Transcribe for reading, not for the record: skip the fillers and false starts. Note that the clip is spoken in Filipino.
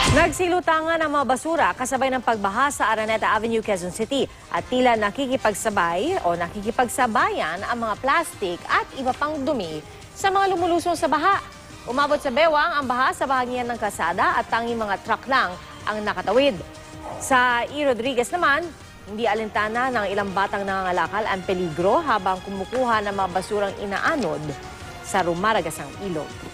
Nagsilutangan ang mga basura kasabay ng pagbaha sa Araneta Avenue, Quezon City at tila nakikipagsabayan ang mga plastik at iba pang dumi sa mga lumulusong sa baha. Umabot sa bewang ang baha sa bahagian ng kalsada at tanging mga truck lang ang nakatawid. Sa E. Rodriguez naman, hindi alintana ng ilang batang nangangalakal ang peligro habang kumukuha ng mga basurang inaanod sa rumaragasang ilog.